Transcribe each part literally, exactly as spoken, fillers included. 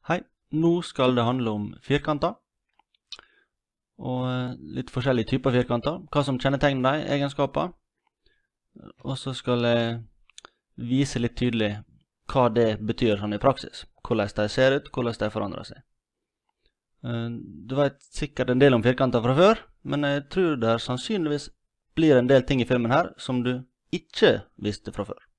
Hei, nå skal det handle om firkanter, og litt forskjellige typer firkanter, hva som kjennetegner de egenskaper, og så skal jeg vise litt tydelig hva det betyr sånn i praksis, hvordan de ser ut, hvordan de forandrer seg. Du vet sikkert en del om firkanter fra før, men jeg tror det sannsynligvis blir en del ting i filmen her som du ikke visste fra før.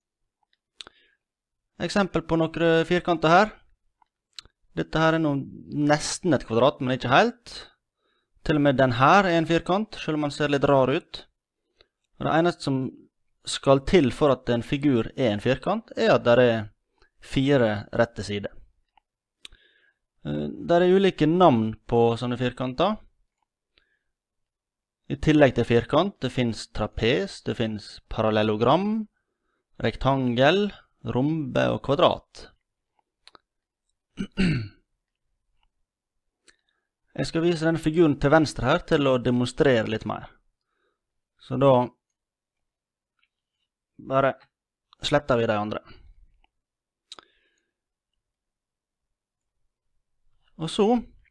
Eksempel på noen firkanter her. Dette her er nå nesten et kvadrat, men ikke helt. Til og med den her er en firkant, selv om den ser litt rar ut. Og det eneste som skal til for at en figur er en firkant, er at det er fire rette sider. Det er ulike navn på sånne firkanter. I tillegg til firkant, det finnes trapes, det finnes parallellogram, rektangel, rombe og kvadrat. Jeg skal vise denne figuren til venstre her til å demonstrere litt mer. Så da bare sletter vi de andre. Og så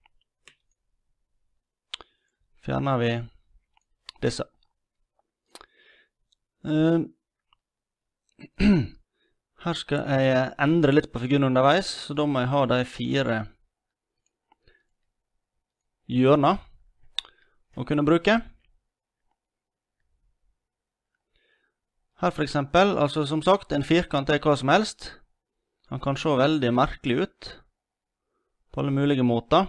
fjerner vi disse. Uh, Her skal jeg endre litt på figuren underveis, så da må jeg ha de fire hjørner å kunne bruke. Her for eksempel, altså som sagt, en firkant er hva som helst. Han kan se veldig merkelig ut på alle mulige måter.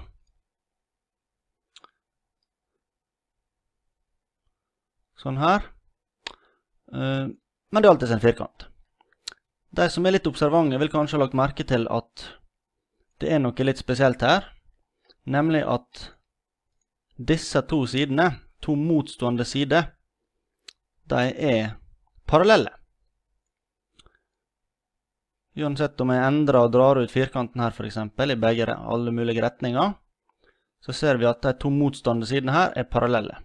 Sånn her. Men det er alltid en firkant. De som er litt observante vil kanskje ha lagt merke til at det er noe litt spesielt her, nemlig at disse to sidene, to motstående sider, de er parallelle. Uansett om jeg endrer og drar ut firkanten her for eksempel, i begge alle mulige retninger, så ser vi at de to motstående sidene her er parallelle.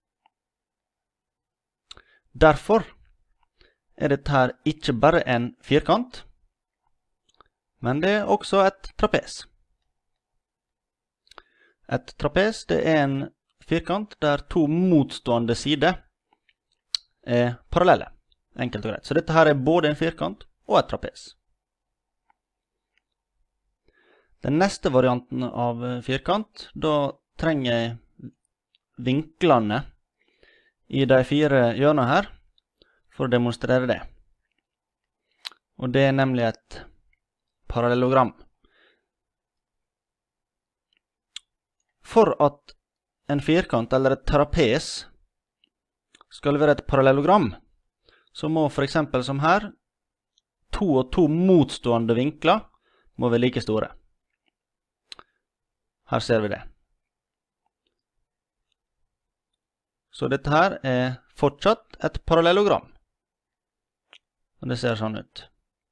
Derfor er dette her ikke bare en firkant, men det er også et trapes. Et trapes, det er en firkant der to motstående sider er parallelle, enkelt og greit. Så dette her er både en firkant og et trapes. Den neste varianten av firkant, da trenger jeg vinklene i de fire hjørnene her, for å demonstrere det. Og det er nemlig et parallellogram. For at en firkant eller et trapes skal være et parallellogram, så må for eksempel som her, to og to motstående vinkler må være like store. Her ser vi det. Så dette her er fortsatt et parallellogram. Og det ser sånn ut.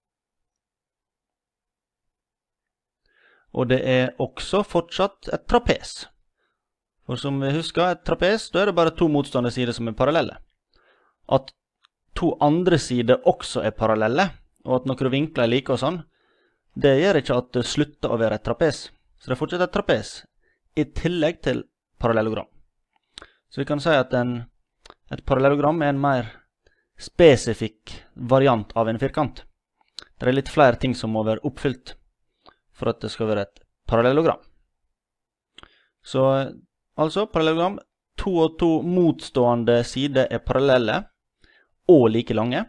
Og det er også fortsatt et trapes. For som vi husker, et trapes, da er det bare to motstående sider som er parallelle. At to andre sider også er parallelle, og at noen vinkler er like og sånn, det gjør ikke at det slutter å være et trapes. Så det er fortsatt et trapes, i tillegg til parallellogram. Så vi kan si at en, et parallellogram er en mer spesifikk variant av en firkant. Det er litt flere ting som må være oppfylt for at det skal være et parallellogram. Så altså, parallellogram, to og to motstående sider er parallelle og like lange.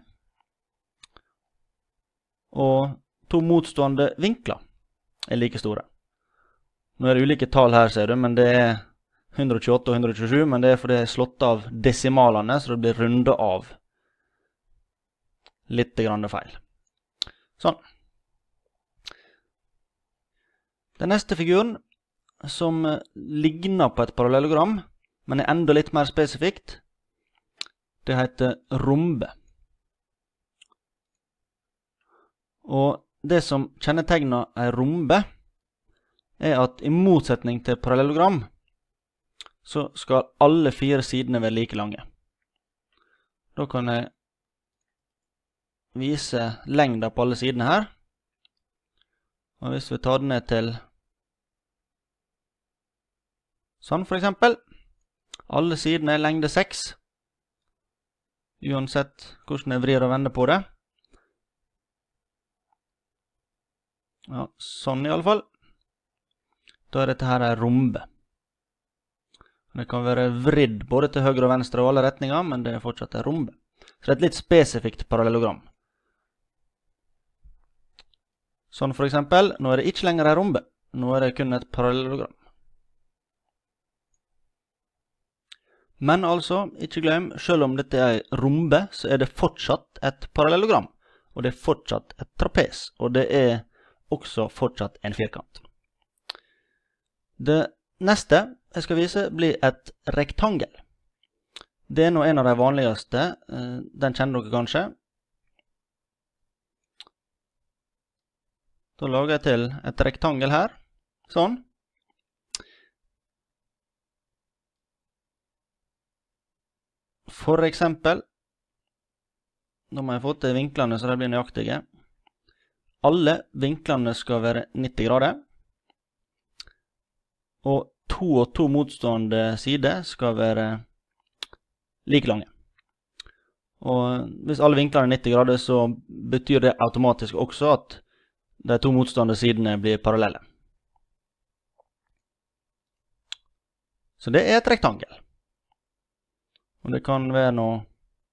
Og to motstående vinkler er like store. Nå er det ulike tall her, ser du, men det er hundre og tjueåtte og hundre og tjuesju, men det er fordi jeg har slått av desimalene, så det blir rundet av litt grann feil. Sånn. Den neste figuren, som ligner på et parallellogram, men er enda litt mer spesifikt, det heter rombe. Og det som kjennetegner en rombe, er at i motsetning til parallellogram, så skal alle fire sidene være like lange. Da kan jeg vise lengden på alle sidene her. Og hvis vi tar den ned til sånn for eksempel, alle sidene er lengde seks, uansett hvordan jeg vrir og vender på det. Ja, sånn i alle fall. Da er dette her en rombe. Det kan være vridd både til høyre og venstre og alle retninger, men det er fortsatt en rombe. Så det er et litt spesifikt parallellogram. Sånn for eksempel, nå er det ikke lenger en rombe. Nå er det kun et parallellogram. Men altså, ikke glem, selv om dette er en rombe, så er det fortsatt et parallellogram. Og det er fortsatt et trapes, og det er også fortsatt en firkant. Det neste jeg skal vise blir et rektangel. Det er nå en av de vanligste, den kjenner dere kanskje. Da lager jeg til et rektangel her, sånn. For eksempel, nå må jeg få til vinklene så de blir nøyaktige. Alle vinklene skal være nitti grader, og to og to motstående sider skal være like lange. Og hvis alle vinklene er nitti grader, så betyr det automatisk også at de to motstående sidene blir parallelle. Så det er et rektangel. Og det kan være noe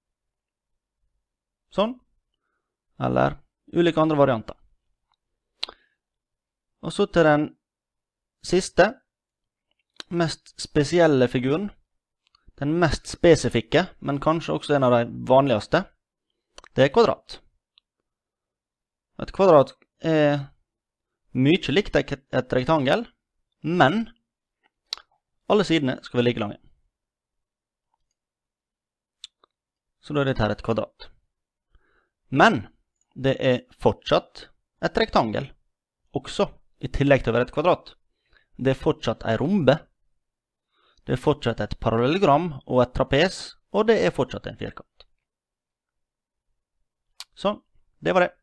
sånn, eller ulike andre varianter. Og så til den siste, mest spesielle figuren. Den mest spesifikke, men kanskje også en av de vanligste. Det er kvadrat. Et kvadrat er mye likt et rektangel, men alle sidene skal være like lange. Så da er dette her et kvadrat. Men det er fortsatt et rektangel, også i tillegg til å være et kvadrat. Det er fortsatt en rombe, det er fortsatt et parallellogram og et trapes, og det er fortsatt en firkant. Så, det var det.